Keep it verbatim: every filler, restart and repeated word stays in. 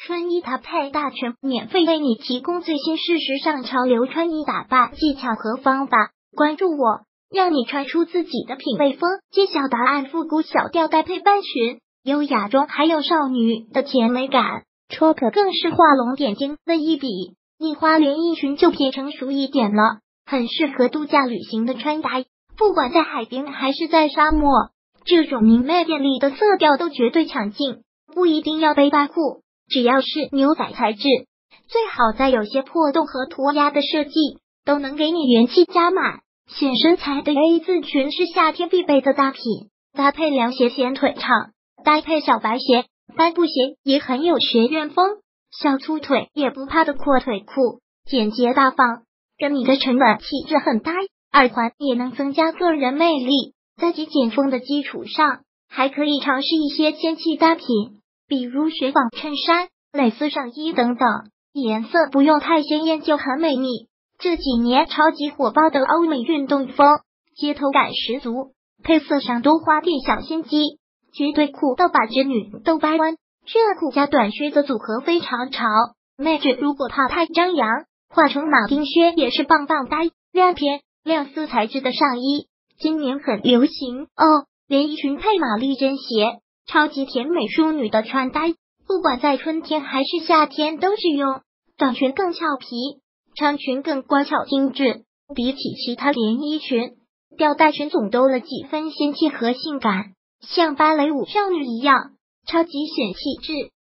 穿衣搭配大全免费为你提供最新适时尚潮流穿衣打扮技巧和方法，关注我，让你穿出自己的品味风。揭晓答案：复古小调搭配半裙，优雅中还有少女的甜美感，戳可更是画龙点睛的一笔。印花连衣裙就偏成熟一点了，很适合度假旅行的穿搭，不管在海边还是在沙漠，这种明媚艳丽的色调都绝对抢镜。不一定要背带裤，只要是牛仔材质，最好再有些破洞和涂鸦的设计，都能给你元气加满。显身材的 A 字裙是夏天必备的大品，搭配凉鞋显腿长，搭配小白鞋、帆布鞋也很有学院风。小粗腿也不怕的阔腿裤，简洁大方，跟你的沉稳气质很搭。耳环也能增加个人魅力，在极简风的基础上，还可以尝试一些仙气搭品，比如雪纺衬衫、蕾丝上衣等等，颜色不用太鲜艳就很美丽。这几年超级火爆的欧美运动风，街头感十足，配色上都花点小心机。绝对酷到把织女都掰弯，热裤加短靴的组合非常潮。妹纸如果怕太张扬，画成马丁靴也是棒棒搭。亮片亮丝材质的上衣，今年很流行哦。连衣裙配玛丽珍鞋，超级甜美淑女的穿搭，不管在春天还是夏天都适用。短裙更俏皮，长裙更乖巧精致。比起其他连衣裙，吊带裙总多了几分仙气和性感，像芭蕾舞少女一样，超级显气质。